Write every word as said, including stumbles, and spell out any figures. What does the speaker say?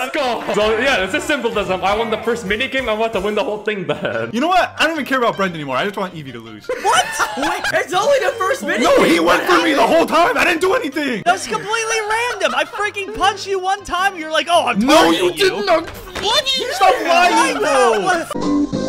let's go. So yeah, it's as simple as um, I won the first mini game. I want to win the whole thing then. You know what? I don't even care about Brent anymore. I just want Evie to lose. What? Wait, it's only the first mini No, game. he went for me the whole time. I didn't do anything. That was completely random. I freaking punched you one time. You're like, oh, I'm No, targeting you didn't. What? Stop lying, bro.